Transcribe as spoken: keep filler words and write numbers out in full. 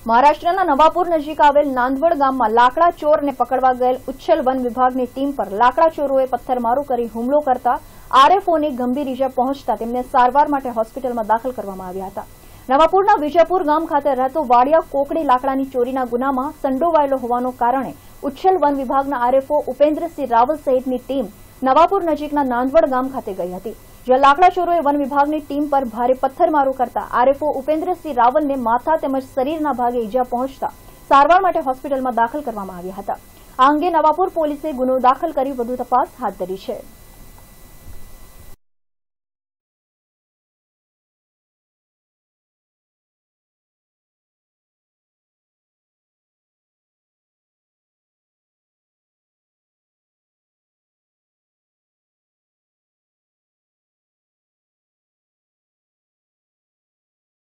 મહારાષ્ટ્રના નવાપુર નજીક આવેલ નાંદવડ ગામમાં લાકડા ચોરને પકડવા ગયેલ ઉચ્છલ વન વિભાગની ટીમ પર લાકડા ચોરોએ પથ્થરમારો કરી હુમલો કરતા આરએફઓને ગંભીર ઇજા પહોંચતા તેમને સારવાર માટે હોસ્પિટલમાં દાખલ કરવામાં આવ્યા હતા. નવાપુરના વિજયપુર ગામ ખાતે રહેતો વાડિયા કોકડી લાકડાની ચોરીના ગુનામાં સંડોવાયેલો હોવાના કારણે ઉચ્છલ વન વિભાગના આરએફઓ ઉપેન્દ્રસિંહ રાવલ સહિતની ટીમ નવાપુર નજીકના નાંદવડ ગામ ખાતે ગઈ હતી, જ્યાં લાકડા ચોરોએ વન વિભાગની ટીમ પર ભારે પથ્થરમારો કરતા આરએફઓ ઉપેન્દ્રસિંહ રાવલને માથા તેમજ શરીરના ભાગે ઇજા પહોંચતા સારવાર માટે હોસ્પિટલમાં દાખલ કરવામાં આવ્યા હતા. આ અંગે નવાપુર પોલીસે ગુનો દાખલ કરી વધુ તપાસ હાથ ધરી છે.